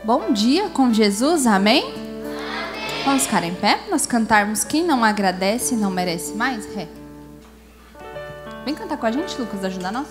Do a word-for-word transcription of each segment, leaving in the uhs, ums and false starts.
Bom dia com Jesus, amém? Amém. Vamos ficar em pé, nós cantarmos Quem não agradece não merece mais? Ré. Vem cantar com a gente, Lucas, ajuda nós.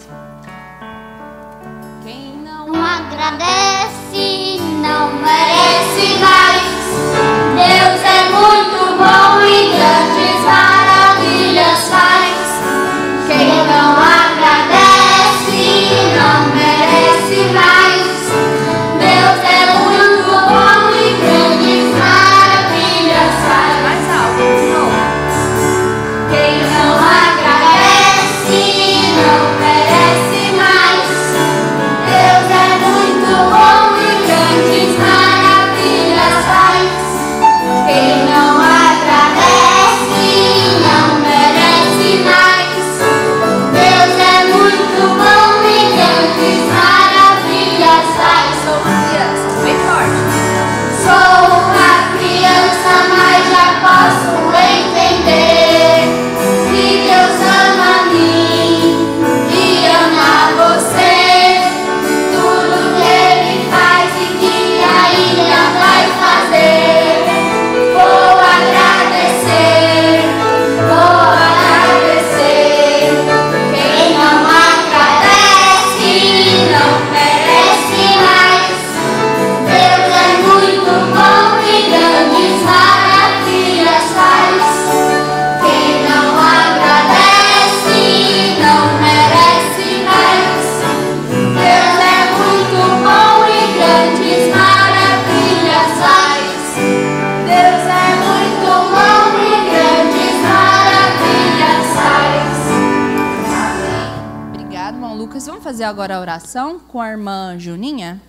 Quem não agradece não merece mais. Deus é muito bom e grandes maravilhas faz. Quem não agradece não merece mais. Deus é muito bom e grandes maravilhas faz. Mais alto, de novo. Quem não agradece não merece mais. Deus é muito bom e grandes maravilhas faz. Quem não agradece não merece mais. Deus é muito bom e grandes maravilhas faz. Sou uma criança, bem forte. Sou uma criança, mas já posso entender que Deus ama a mim e ama você. Tudo que Ele faz e que ainda vai fazer, vou agradecer, vou agradecer. Quem não agradece não merece mais. Deus é muito bom e grandes maravilhas faz. Quem não agradece não merece mais. Deus é muito bom e grandes maravilhas faz. Deus é muito bom e grandes maravilhas faz. Amém. Obrigado, irmão Lucas. Vamos fazer agora a oração com a irmã Juninha?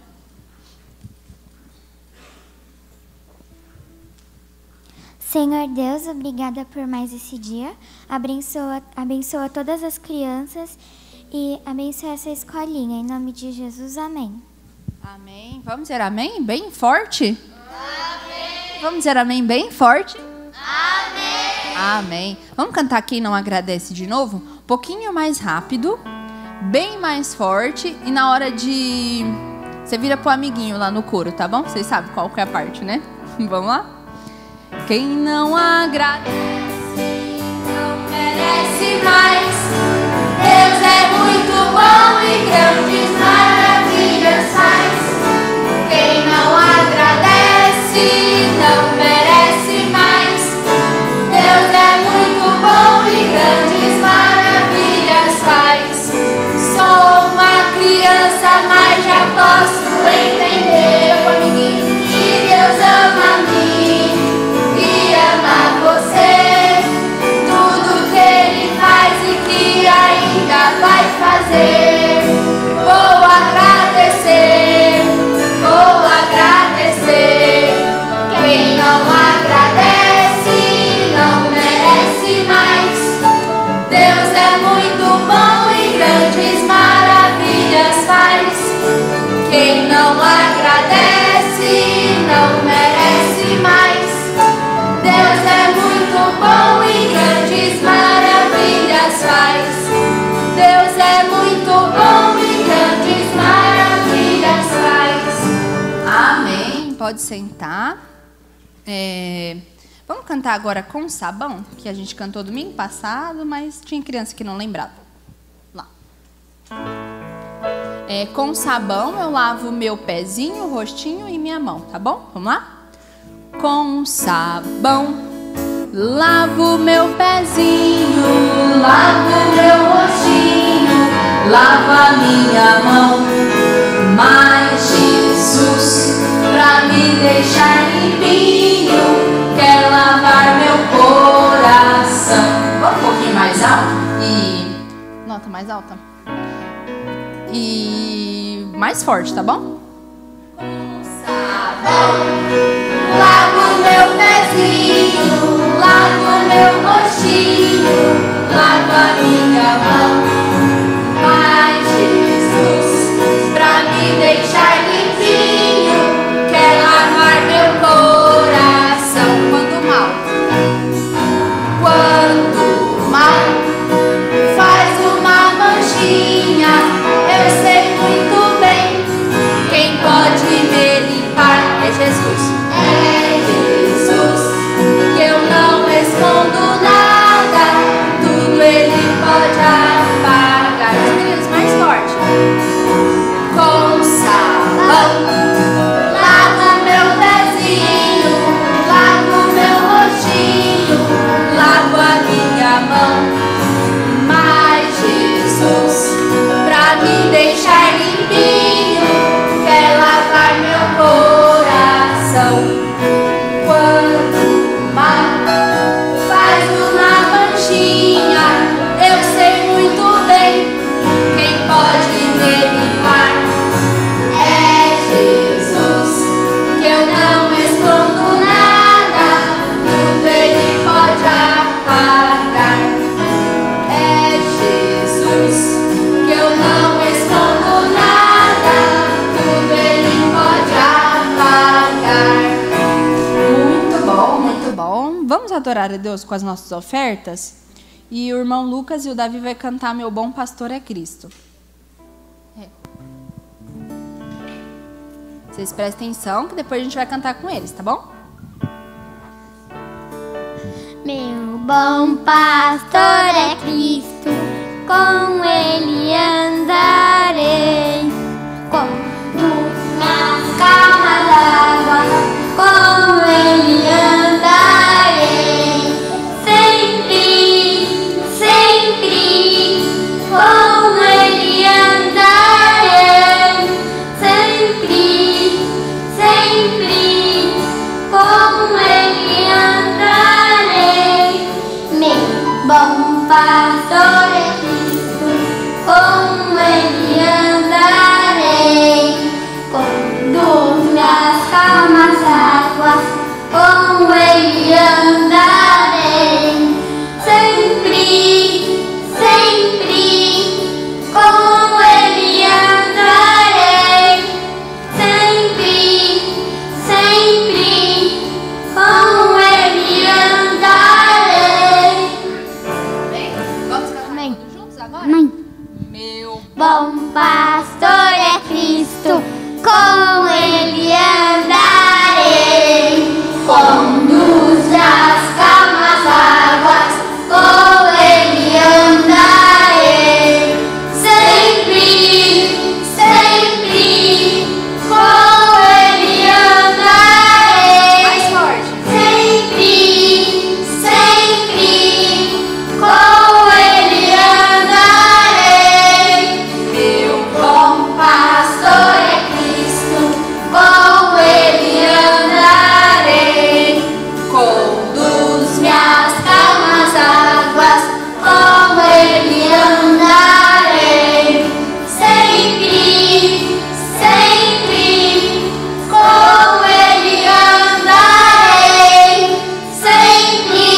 Senhor Deus, obrigada por mais esse dia. Abençoa, abençoa todas as crianças e abençoa essa escolinha. Em nome de Jesus, amém. Amém. Vamos dizer amém bem forte? Amém. Vamos dizer amém bem forte? Amém. Amém. Vamos cantar Quem não agradece de novo? Um pouquinho mais rápido, bem mais forte. E na hora de... Você vira pro amiguinho lá no coro, tá bom? Vocês sabem qual que é a parte, né? Vamos lá? Quem não agradece Não merece mais. Deus é muito bom e grandes maravilhas faz. Quem não agradece não merece mais. Deus é muito bom e grandes maravilhas faz. Sou uma criança, mas já posso entender, amiguinho, que Deus ama a mim e ama você. Tudo que Ele faz e que ainda vai fazer, vou agradecer, vou agradecer. Quem não agradece não merece mais. Deus é muito bom e grandes maravilhas faz. Quem não agradece não merece mais. Deus é muito bom e grandes maravilhas faz. Deus é muito bom e grandes maravilhas faz. Amém. Pode sentar. É, Vamos cantar agora Com Sabão, que a gente cantou domingo passado, mas tinha criança que não lembrava. Lá. É, com sabão eu lavo meu pezinho, rostinho e minha mão, tá bom? Vamos lá? Com sabão lavo meu pezinho, lavo meu rostinho, lavo a minha mão. Mas Jesus, pra me deixar limpinho, quer lavar meu coração. Vamos um pouquinho mais alto? E... Nota mais alta? E... mais forte, tá bom? Sabão, lavo meu pezinho, lavo meu rostinho, lavo a minha mão. Mas Jesus, pra me deixar limpinho, quer lavar meu coração. Quando mal. Quando mal faz uma manchinha, eu sei muito bem quem pode me limpar. bom. Vamos adorar a Deus com as nossas ofertas? E o irmão Lucas e o Davi vai cantar Meu Bom Pastor é Cristo. É. Vocês prestem atenção que depois a gente vai cantar com eles, tá bom? Meu bom pastor é Cristo, com ele andarei. Quando nas calmas águas, com ele andarei. Sempre, sempre, com ele andarei. Sempre, sempre, com ele andarei. Meu bom pastor é Cristo, com ele andarei. Conduz-me às calmas águas, com ele andarei. Sempre, sempre, com ele andarei. Sempre, sempre, com ele andarei. Vamos cantar Amém. todos juntos agora? Amém. Meu Bom pastor é Cristo, com ele andarei. Conduz às calmas águas, com ele andarei. Sempre, sempre, com ele andarei. mais forte. Sempre, sempre, com ele andarei. Meu bom pastor é Cristo, com ele andarei. Conduz-me às calmas águas, com ele andarei. Sempre, sempre, com ele andarei. Sempre,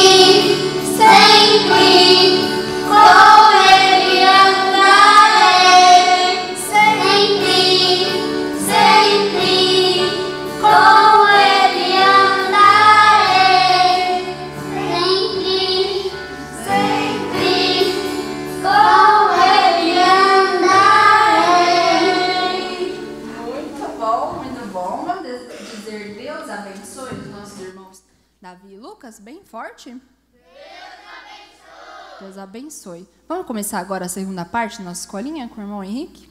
sempre, com ele andarei. Sempre, sempre, com ele andarei. Sempre, sempre, com ele andarei. Muito bom, muito bom. Vamos dizer Deus abençoe os nossos irmãos Davi e Lucas, bem forte? Deus abençoe. Vamos começar agora a segunda parte da nossa escolinha com o irmão Henrique?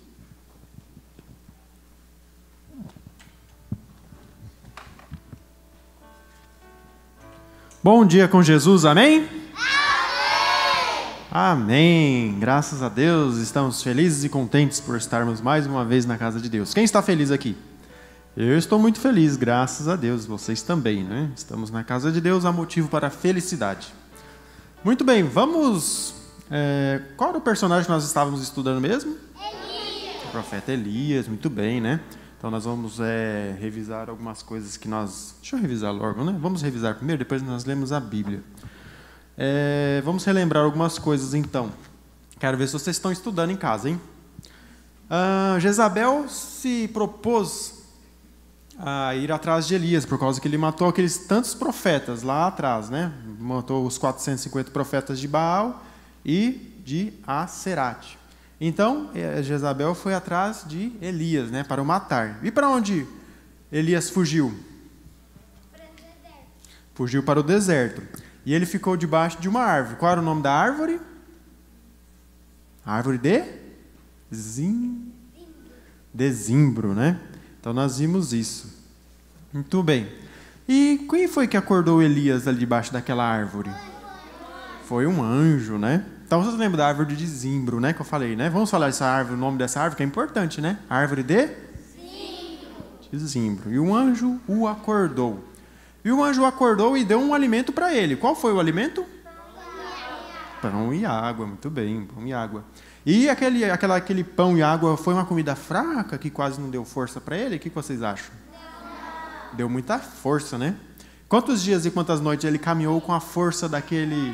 Bom dia com Jesus, amém? Amém! Amém! Graças a Deus, estamos felizes e contentes por estarmos mais uma vez na casa de Deus. Quem está feliz aqui? Eu estou muito feliz, graças a Deus. Vocês também, né? Estamos na casa de Deus, há motivo para a felicidade. Muito bem, vamos... É, qual era o personagem que nós estávamos estudando mesmo? Elias! O profeta Elias, muito bem, né? Então nós vamos é, revisar algumas coisas que nós... Deixa eu revisar logo, né? Vamos revisar primeiro, depois nós lemos a Bíblia. É, vamos relembrar algumas coisas então. Quero ver se vocês estão estudando em casa, hein? Ah, Jezabel se propôs a ir atrás de Elias, por causa que ele matou aqueles tantos profetas lá atrás, né? Matou os quatrocentos e cinquenta profetas de Baal e de Aserate. Então, Jezabel foi atrás de Elias, né, para o matar. E para onde Elias fugiu? Para o deserto. Fugiu para o deserto. E ele ficou debaixo de uma árvore. Qual era o nome da árvore? Árvore de? Zim... Dezimbro, né? Então, nós vimos isso. Muito bem. E quem foi que acordou Elias ali debaixo daquela árvore? Foi um anjo, né? Então, vocês lembram da árvore de zimbro, né? Que eu falei, né? Vamos falar dessa árvore, o nome dessa árvore, que é importante, né? Árvore de? Zimbro. De zimbro. E o anjo o acordou. E o anjo o acordou e deu um alimento para ele. Qual foi o alimento? Pão e água. Muito bem, pão e água. E aquele, aquela, aquele pão e água foi uma comida fraca, que quase não deu força para ele? O que vocês acham? Não. Deu muita força, né? Quantos dias e quantas noites ele caminhou com a força daquele...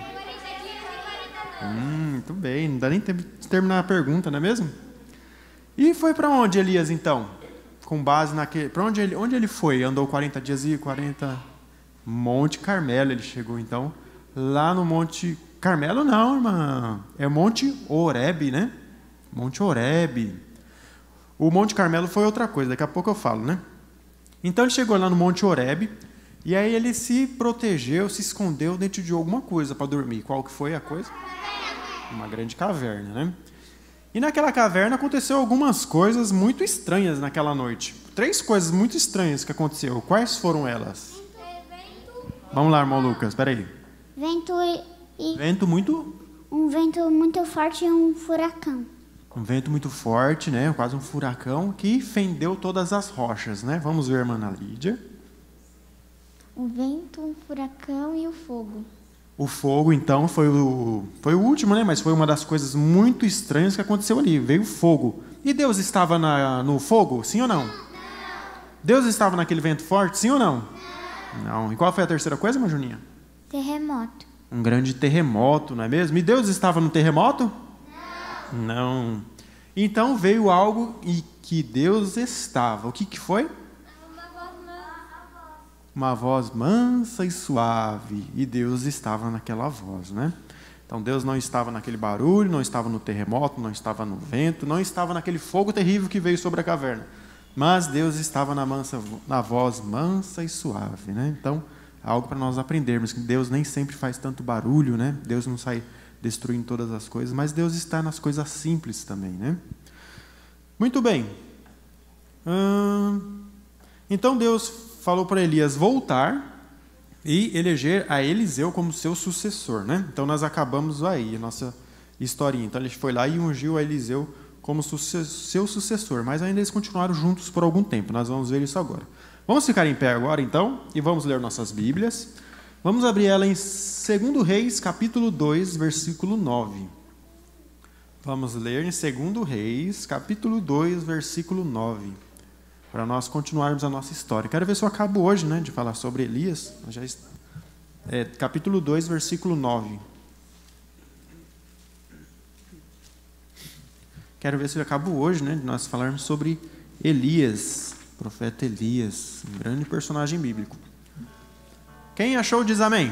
Hum, muito bem, não dá nem tempo de terminar a pergunta, não é mesmo? E foi para onde Elias, então? Com base naquele... Para onde ele, onde ele foi? Andou quarenta dias e quarenta Monte Carmelo. Ele chegou, então, lá no Monte Carmelo, não, irmã. É Monte Horebe, né? Monte Horebe. O Monte Carmelo foi outra coisa, daqui a pouco eu falo, né? Então ele chegou lá no Monte Horebe, e aí ele se protegeu, se escondeu dentro de alguma coisa para dormir. Qual que foi a coisa? Uma grande caverna, né? E naquela caverna aconteceu algumas coisas muito estranhas naquela noite. Três coisas muito estranhas que aconteceu. Quais foram elas? Vamos lá, irmão Lucas, espera aí. Vento e... Vento muito... Um vento muito forte e um furacão. Um vento muito forte, né? Quase um furacão que fendeu todas as rochas, né? Vamos ver, irmã Lídia. O vento, um furacão e o fogo. O fogo, então, foi o, foi o último, né? Mas foi uma das coisas muito estranhas que aconteceu ali. Veio fogo. E Deus estava na, no fogo, sim ou não? Não. Deus estava naquele vento forte, sim ou não? Não. Não. E qual foi a terceira coisa, irmã Juninha? Terremoto. Um grande terremoto, não é mesmo? E Deus estava no terremoto? Não. Não. Então veio algo em que Deus estava. O que, que foi? Uma voz mansa e suave, e Deus estava naquela voz, né? Então Deus não estava naquele barulho, não estava no terremoto, não estava no vento, não estava naquele fogo terrível que veio sobre a caverna, mas Deus estava na, mansa, na voz mansa e suave, né? Então, é algo para nós aprendermos, que Deus nem sempre faz tanto barulho, né? Deus não sai destruindo todas as coisas, mas Deus está nas coisas simples também, né? Muito bem. Hum, então Deus falou para Elias voltar e eleger a Eliseu como seu sucessor, né? Então nós acabamos aí a nossa historinha. Então ele foi lá e ungiu a Eliseu como seu sucessor, mas ainda eles continuaram juntos por algum tempo. Nós vamos ver isso agora. Vamos ficar em pé agora, então, e vamos ler nossas Bíblias. Vamos abrir ela em Segundo Reis, capítulo dois, versículo nove. Vamos ler em Segundo Reis, capítulo dois, versículo nove. Para nós continuarmos a nossa história. Quero ver se eu acabo hoje, né, de falar sobre Elias. Já est... é, capítulo dois, versículo nove. Quero ver se eu acabo hoje, né, de nós falarmos sobre Elias, profeta Elias, um grande personagem bíblico. Quem achou diz amém.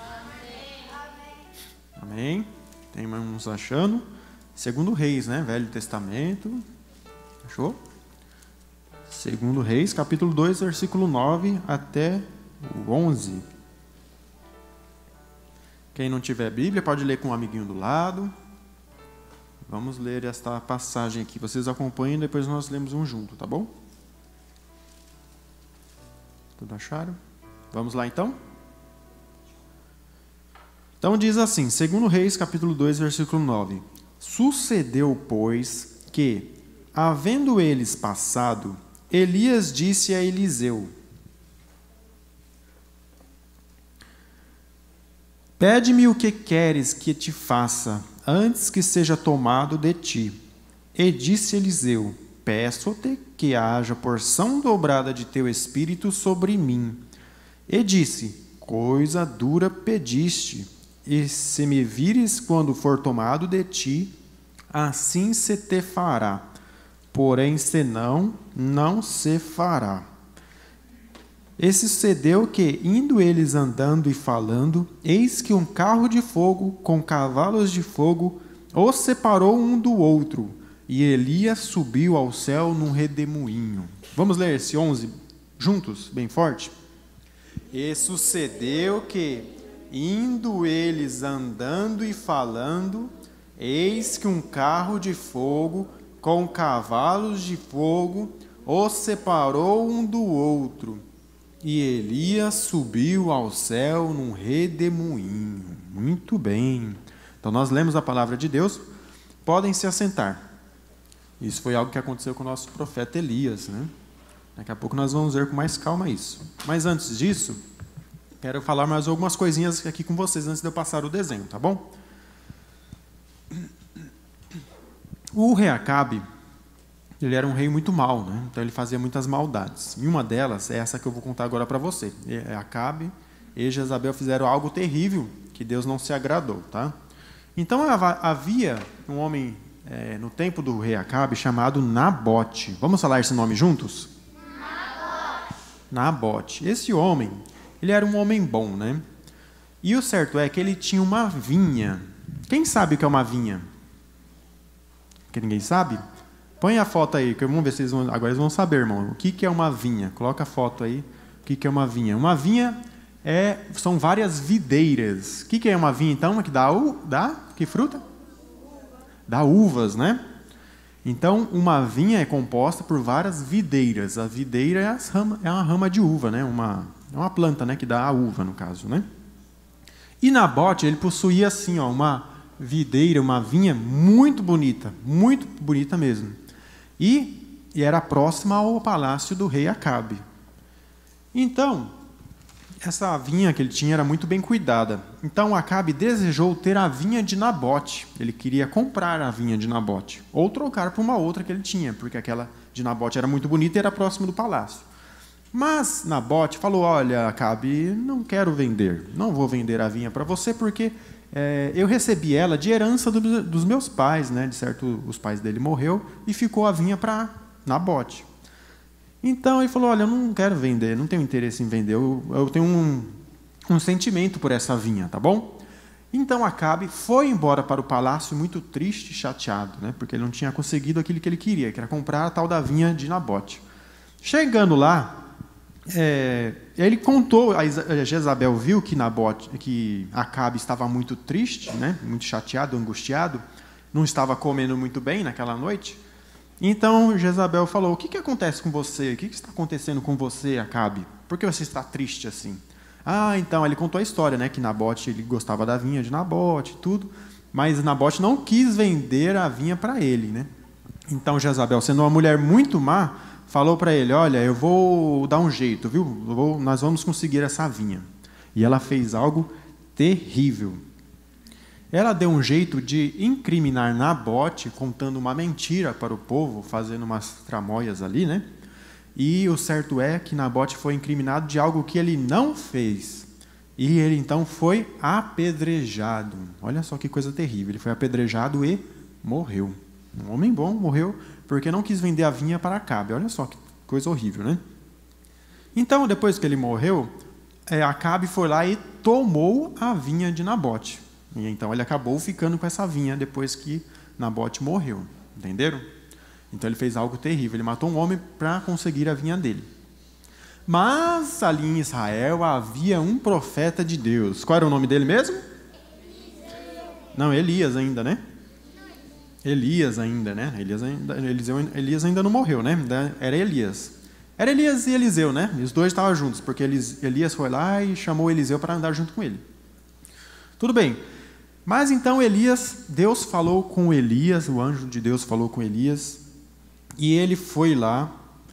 Amém. Amém. Tem uns achando. Segundo Reis, né, Velho Testamento. Achou? Segundo Reis, capítulo dois, versículo nove até o onze. Quem não tiver Bíblia, pode ler com um amiguinho do lado. Vamos ler esta passagem aqui. Vocês acompanhem, depois nós lemos um junto, tá bom? Tudo acharam? Vamos lá, então? Então diz assim, Segundo Reis, capítulo dois, versículo nove. Sucedeu, pois, que, havendo eles passado, Elias disse a Eliseu: pede-me o que queres que te faça, antes que seja tomado de ti. E disse Eliseu: peço-te que haja porção dobrada de teu espírito sobre mim. E disse: coisa dura pediste, e se me vires quando for tomado de ti, assim se te fará. Porém, senão, não se fará. E sucedeu que, indo eles andando e falando, eis que um carro de fogo, com cavalos de fogo, os separou um do outro, e Elias subiu ao céu num redemoinho. Vamos ler esse onze juntos, bem forte? E sucedeu que, indo eles andando e falando, eis que um carro de fogo, com cavalos de fogo, os separou um do outro, e Elias subiu ao céu num redemoinho. Muito bem. Então nós lemos a palavra de Deus. Podem se assentar. Isso foi algo que aconteceu com o nosso profeta Elias, né? Daqui a pouco nós vamos ver com mais calma isso. Mas antes disso, quero falar mais algumas coisinhas aqui com vocês antes de eu passar o desenho, tá bom? O rei Acabe, ele era um rei muito mau, né? Então ele fazia muitas maldades. E uma delas é essa que eu vou contar agora para você. Acabe e Jezabel fizeram algo terrível que Deus não se agradou, tá? Então havia um homem é, no tempo do rei Acabe chamado Nabote. Vamos falar esse nome juntos? Nabote. Nabote. Esse homem, ele era um homem bom, né? E o certo é que ele tinha uma vinha. Quem sabe o que é uma vinha? Que ninguém sabe? Põe a foto aí, que vamos ver se eles vão, agora eles vão saber, irmão. O que que é uma vinha? Coloca a foto aí. O que que é uma vinha? Uma vinha é, são várias videiras. O que que é uma vinha, então? Que dá, dá que fruta? Dá uvas, né? Então, uma vinha é composta por várias videiras. A videira é, as rama, é uma rama de uva, né? Uma, é uma planta, né? Que dá a uva, no caso, né? E Nabote, ele possuía assim, ó, uma videira, uma vinha muito bonita, muito bonita mesmo. E, e era próxima ao palácio do rei Acabe. Então, essa vinha que ele tinha era muito bem cuidada. Então, Acabe desejou ter a vinha de Nabote. Ele queria comprar a vinha de Nabote, ou trocar por uma outra que ele tinha, porque aquela de Nabote era muito bonita e era próxima do palácio. Mas Nabote falou, olha, Acabe, não quero vender, não vou vender a vinha para você, porque é, eu recebi ela de herança do, dos meus pais, né? De certo, os pais dele morreu, e ficou a vinha para Nabote. Então ele falou, olha, eu não quero vender, não tenho interesse em vender, eu, eu tenho um, um sentimento por essa vinha, tá bom? Então Acabe foi embora para o palácio muito triste e chateado, né? Porque ele não tinha conseguido aquilo que ele queria, que era comprar a tal da vinha de Nabote. Chegando lá, É, ele contou, a Jezabel viu que Nabote, que Acabe estava muito triste, né, muito chateado, angustiado, não estava comendo muito bem naquela noite. Então Jezabel falou, o que, que acontece com você? O que, que está acontecendo com você, Acabe? Por que você está triste assim? Ah, então, ele contou a história, né, que Nabote, ele gostava da vinha de Nabote e tudo, mas Nabote não quis vender a vinha para ele, né? Então Jezabel, sendo uma mulher muito má, falou para ele, olha, eu vou dar um jeito, viu? Eu vou, nós vamos conseguir essa vinha. E ela fez algo terrível. Ela deu um jeito de incriminar Nabote, contando uma mentira para o povo, fazendo umas tramóias ali, né? E o certo é que Nabote foi incriminado de algo que ele não fez. E ele, então, foi apedrejado. Olha só que coisa terrível. Ele foi apedrejado e morreu. Um homem bom morreu porque não quis vender a vinha para Acabe. Olha só que coisa horrível, né? Então, depois que ele morreu, é, Acabe foi lá e tomou a vinha de Nabote. E então ele acabou ficando com essa vinha depois que Nabote morreu. Entenderam? Então ele fez algo terrível. Ele matou um homem para conseguir a vinha dele. Mas ali em Israel havia um profeta de Deus. Qual era o nome dele mesmo? Não, Elias ainda, né? Elias ainda, né? Elias ainda, Eliseu, Elias ainda não morreu, né? Era Elias. Era Elias e Eliseu, né? E os dois estavam juntos, porque Elias foi lá e chamou Eliseu para andar junto com ele. Tudo bem. Mas então Elias, Deus falou com Elias, o anjo de Deus falou com Elias, e ele foi lá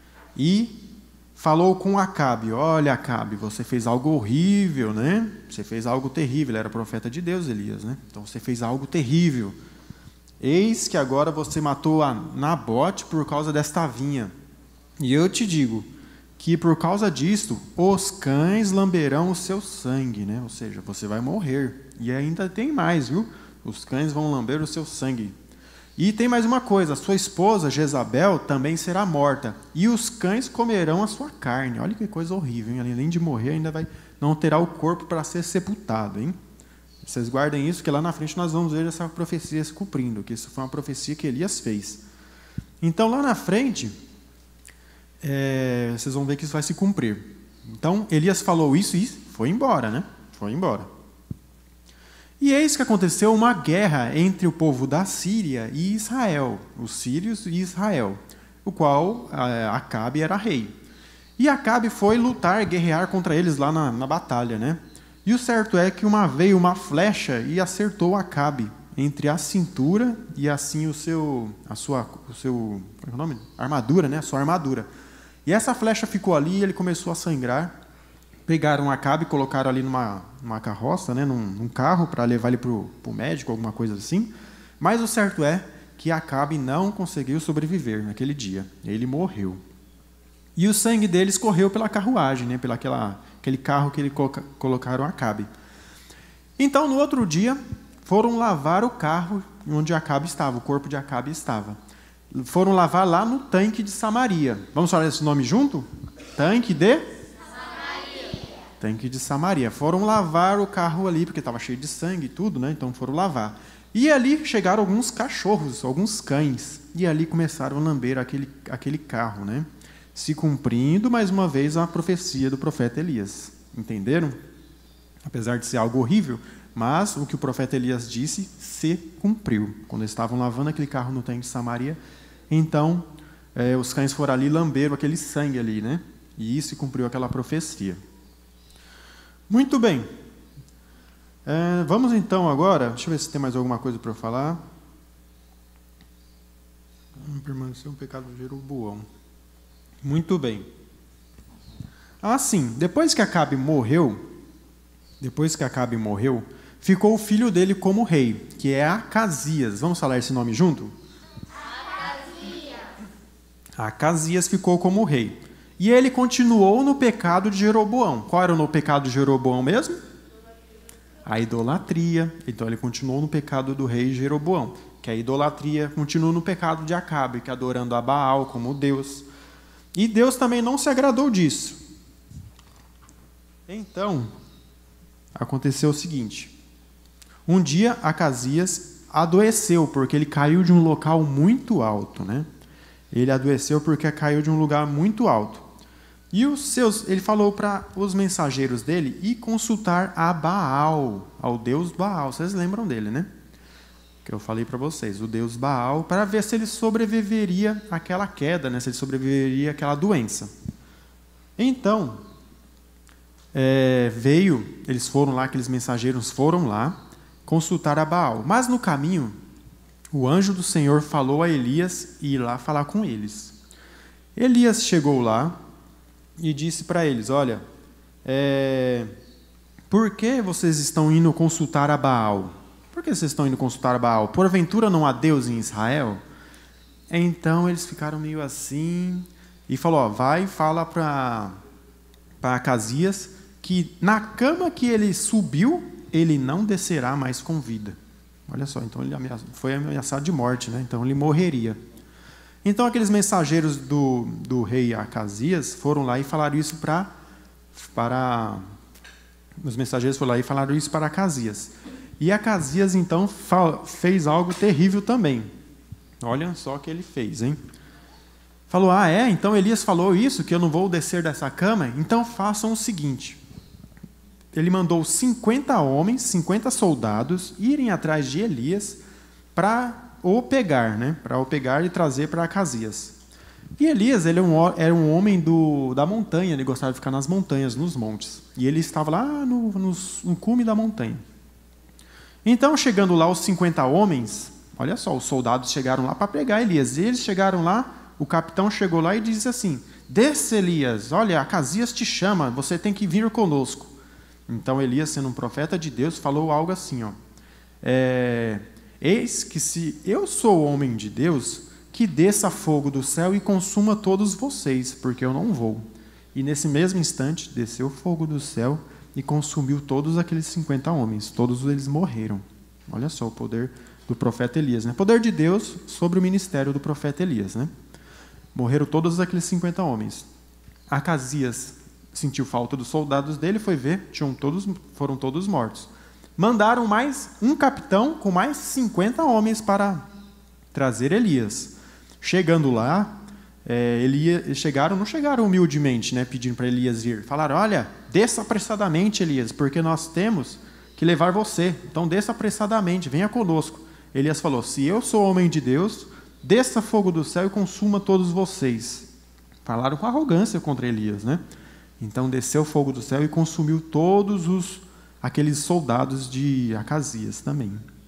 e falou com Acabe, olha Acabe, você fez algo horrível, né? Você fez algo terrível, ele era profeta de Deus, Elias, né? Então você fez algo terrível. Eis que agora você matou a Nabote por causa desta vinha. E eu te digo que por causa disto, os cães lamberão o seu sangue, né? Ou seja, você vai morrer. E ainda tem mais, viu? Os cães vão lamber o seu sangue. E tem mais uma coisa, sua esposa, Jezabel, também será morta. E os cães comerão a sua carne. Olha que coisa horrível, hein? Além de morrer, ainda vai, não terá o corpo para ser sepultado, hein? Vocês guardem isso, que lá na frente nós vamos ver essa profecia se cumprindo, que isso foi uma profecia que Elias fez. Então, lá na frente, é, vocês vão ver que isso vai se cumprir. Então, Elias falou isso e foi embora, né? Foi embora. E eis que aconteceu uma guerra entre o povo da Síria e Israel, os sírios e Israel, o qual é, Acabe era rei. E Acabe foi lutar, guerrear contra eles lá na, na batalha, né? E o certo é que uma veio uma flecha e acertou Acabe entre a cintura e assim o seu, a sua, o seu, qual é o nome? Armadura, né? A sua armadura. E essa flecha ficou ali e ele começou a sangrar. Pegaram Acabe e colocaram ali numa, numa carroça, né? num, num carro para levar ele para o médico, alguma coisa assim. Mas o certo é que Acabe não conseguiu sobreviver naquele dia. Ele morreu. E o sangue dele escorreu pela carruagem, né? Pela aquela, aquele carro que ele coloca, colocaram Acabe. Então, no outro dia, foram lavar o carro onde Acabe estava, o corpo de Acabe estava. Foram lavar lá no tanque de Samaria. Vamos falar esse nome junto? Tanque de? Samaria. tanque de Samaria. Foram lavar o carro ali, porque estava cheio de sangue e tudo, né? Então foram lavar. E ali chegaram alguns cachorros, alguns cães, e ali começaram a lamber aquele, aquele carro, né? Se cumprindo, mais uma vez, a profecia do profeta Elias. Entenderam? Apesar de ser algo horrível, mas o que o profeta Elias disse se cumpriu. Quando eles estavam lavando aquele carro no tanque de Samaria, então é, os cães foram ali e lamberam aquele sangue ali, né? E isso cumpriu aquela profecia. Muito bem. É, vamos então agora, deixa eu ver se tem mais alguma coisa para eu falar. Permaneceu um pecado de Jeroboão. Muito bem. Ah, sim, depois que Acabe morreu, depois que Acabe morreu, ficou o filho dele como rei, que é Acasias. Vamos falar esse nome junto? Acasias. Acasias ficou como rei. E ele continuou no pecado de Jeroboão. Qual era o pecado de Jeroboão mesmo? A idolatria. Então ele continuou no pecado do rei Jeroboão, que a idolatria. Continuou no pecado de Acabe, que adorando a Baal como Deus. E Deus também não se agradou disso. Então, aconteceu o seguinte. Um dia, Acasias adoeceu, porque ele caiu de um local muito alto, né? Ele adoeceu porque caiu de um lugar muito alto. E os seus, ele falou para os mensageiros dele ir consultar a Baal, ao deus Baal. Vocês lembram dele, né? Que eu falei para vocês, o deus Baal, para ver se ele sobreviveria àquela queda, né? Se ele sobreviveria àquela doença. Então, é, veio, eles foram lá, aqueles mensageiros foram lá consultar a Baal. Mas no caminho, o anjo do Senhor falou a Elias ir lá falar com eles. Elias chegou lá e disse para eles, olha, é, por que vocês estão indo consultar a Baal? Por que vocês estão indo consultar a Baal? Porventura não há Deus em Israel? Então eles ficaram meio assim e falou, ó, vai e fala para para Acasias que na cama que ele subiu, ele não descerá mais com vida. Olha só, então ele ameaçou, foi ameaçado de morte, né? Então ele morreria. Então aqueles mensageiros do, do rei Acasias foram lá e falaram isso pra, para... Os mensageiros foram lá e falaram isso para Acasias. E Acasias, então, fez algo terrível também. Olha só o que ele fez, hein? Falou, ah, é? Então Elias falou isso, que eu não vou descer dessa cama? Então façam o seguinte. Ele mandou cinquenta homens, cinquenta soldados, irem atrás de Elias para o pegar, né? Para o pegar e trazer para Acasias. E Elias, ele era um homem do, da montanha, ele gostava de ficar nas montanhas, nos montes. E ele estava lá no, no, no cume da montanha. Então, chegando lá os cinquenta homens, olha só, os soldados chegaram lá para pegar Elias. E eles chegaram lá, o capitão chegou lá e disse assim, desce Elias, olha, Acasias te chama, você tem que vir conosco. Então Elias, sendo um profeta de Deus, falou algo assim, ó, é... Eis que se eu sou homem de Deus, que desça fogo do céu e consuma todos vocês, porque eu não vou. E nesse mesmo instante, desceu fogo do céu e consumiu todos aqueles cinquenta homens. Todos eles morreram. Olha só o poder do profeta Elias, né? Poder de Deus sobre o ministério do profeta Elias, né? Morreram todos aqueles cinquenta homens. Acasias sentiu falta dos soldados dele, foi ver, tinham todos, foram todos mortos. Mandaram mais um capitão com mais cinquenta homens para trazer Elias. Chegando lá, é, Elias, chegaram, não chegaram humildemente, né, pedindo para Elias ir. Falaram, olha, desça apressadamente, Elias, porque nós temos que levar você. Então desça apressadamente, venha conosco. Elias falou, se eu sou homem de Deus, desça fogo do céu e consuma todos vocês. Falaram com arrogância contra Elias, né? Então desceu fogo do céu e consumiu todos os aqueles soldados de Acasias também.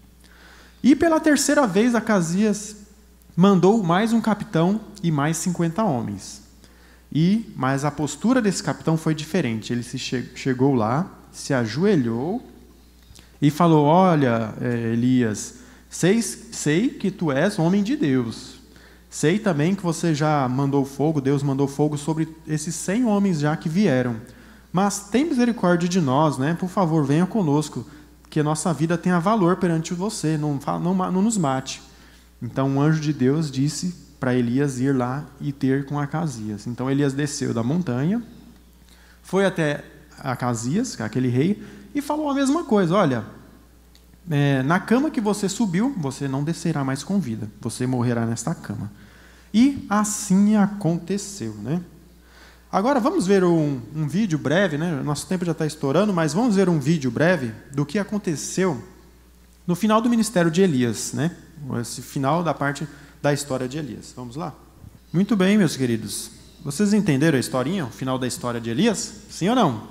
E pela terceira vez, Acasias mandou mais um capitão e mais cinquenta homens. E, mas a postura desse capitão foi diferente. Ele se che- chegou lá, se ajoelhou e falou, olha, é, Elias, sei, sei que tu és homem de Deus. Sei também que você já mandou fogo, Deus mandou fogo sobre esses cem homens já que vieram. Mas tem misericórdia de nós, né? Por favor, venha conosco, que a nossa vida tenha valor perante você, não, não, não nos mate. Então, um anjo de Deus disse para Elias ir lá e ter com Acasias. Então, Elias desceu da montanha, foi até Acasias, aquele rei, e falou a mesma coisa: olha, é, na cama que você subiu, você não descerá mais com vida, você morrerá nesta cama. E assim aconteceu, né? Agora vamos ver um, um vídeo breve, né? Nosso tempo já está estourando, mas vamos ver um vídeo breve do que aconteceu no final do ministério de Elias, né? Esse final da parte da história de Elias. Vamos lá? Muito bem, meus queridos. Vocês entenderam a historinha, o final da história de Elias? Sim ou não?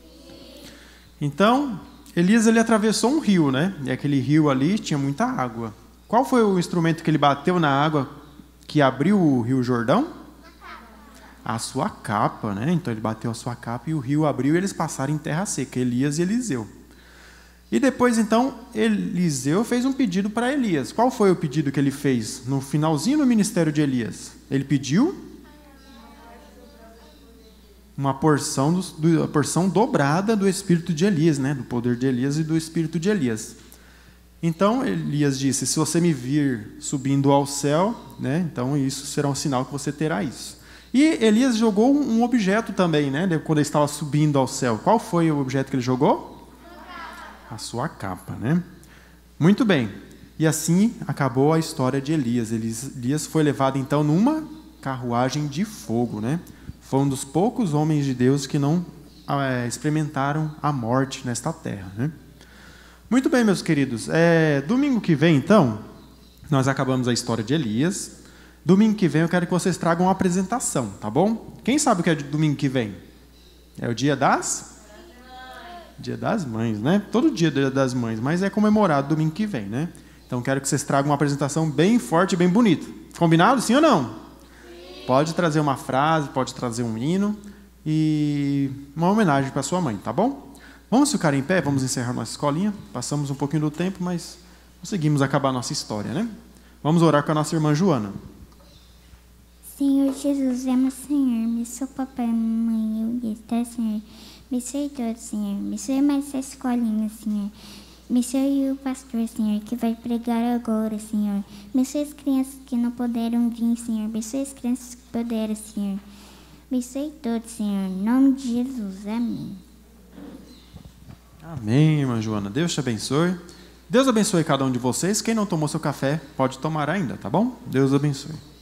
Então, Elias ele atravessou um rio, né? E aquele rio ali tinha muita água. Qual foi o instrumento que ele bateu na água que abriu o rio Jordão? A sua capa, né? Então ele bateu a sua capa e o rio abriu e eles passaram em terra seca, Elias e Eliseu. E depois, então, Eliseu fez um pedido para Elias. Qual foi o pedido que ele fez no finalzinho do ministério de Elias? Ele pediu uma porção, do, do, a porção dobrada do espírito de Elias, né? Do poder de Elias e do espírito de Elias. Então, Elias disse: se você me vir subindo ao céu, né? Então isso será um sinal que você terá isso. E Elias jogou um objeto também, né? Quando ele estava subindo ao céu. Qual foi o objeto que ele jogou? A sua capa, né? Muito bem. E assim acabou a história de Elias. Elias foi levado então numa carruagem de fogo, né? Foi um dos poucos homens de Deus que não é, experimentaram a morte nesta terra, né? Muito bem, meus queridos. É, domingo que vem, então, nós acabamos a história de Elias. Domingo que vem eu quero que vocês tragam uma apresentação, tá bom? Quem sabe o que é de domingo que vem? É o dia das... Dia das Mães, né? Todo dia é dia das Mães, mas é comemorado domingo que vem, né? Então quero que vocês tragam uma apresentação bem forte e bem bonita. Combinado? Sim ou não? Sim. Pode trazer uma frase, pode trazer um hino e uma homenagem para sua mãe, tá bom? Vamos ficar em pé, vamos encerrar nossa escolinha. Passamos um pouquinho do tempo, mas conseguimos acabar a nossa história, né? Vamos orar com a nossa irmã Joana. Senhor Jesus, ama, Senhor, me sou papai, mamãe, eu está, Senhor. Me sei todos, Senhor. Me sei mais essa escolinha, Senhor. Me sei o pastor, Senhor, que vai pregar agora, Senhor. Me sei as crianças que não puderam vir, Senhor. Me sei as crianças que puderam, Senhor. Me sei todos, Senhor. Em nome de Jesus. Amém. Amém, irmã Joana. Deus te abençoe. Deus abençoe cada um de vocês. Quem não tomou seu café, pode tomar ainda, tá bom? Deus abençoe.